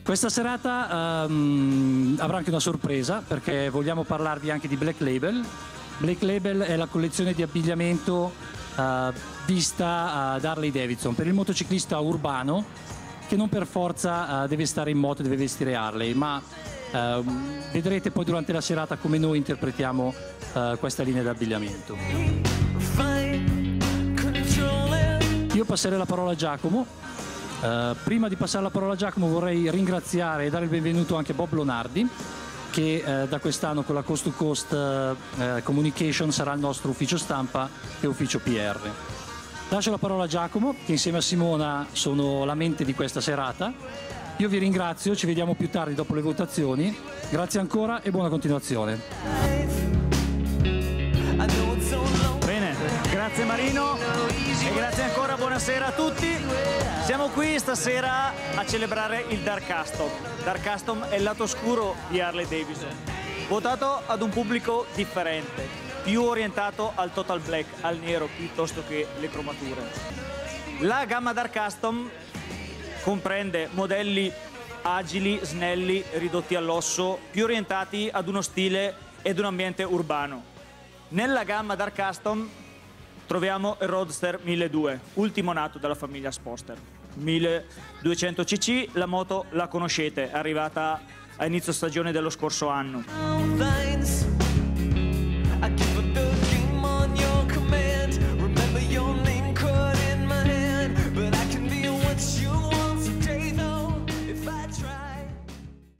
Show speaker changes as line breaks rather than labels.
Questa serata avrà anche una sorpresa, perché vogliamo parlarvi anche di Black Label. Black Label è la collezione di abbigliamento vista da Harley Davidson per il motociclista urbano che non per forza deve stare in moto, deve vestire Harley, ma vedrete poi durante la serata come noi interpretiamo questa linea di abbigliamento. Io passerei la parola a Giacomo. Prima di passare la parola a Giacomo vorrei ringraziare e dare il benvenuto anche a Bob Lonardi, che da quest'anno con la Coast to Coast Communication sarà il nostro ufficio stampa e ufficio PR. Lascio la parola a Giacomo, che insieme a Simona sono la mente di questa serata. Io vi ringrazio, ci vediamo più tardi dopo le votazioni. Grazie ancora e buona continuazione.
Bene, grazie Marino e grazie ancora, buonasera a tutti. Siamo qui stasera a celebrare il Dark Custom. Dark Custom è il lato oscuro di Harley Davidson, votato ad un pubblico differente, più orientato al total black, al nero, piuttosto che le cromature. La gamma Dark Custom comprende modelli agili, snelli, ridotti all'osso, più orientati ad uno stile ed un ambiente urbano. Nella gamma Dark Custom troviamo il Roadster 1200, ultimo nato dalla famiglia Sportster. 1200 cc, la moto la conoscete, è arrivata a inizio stagione dello scorso anno.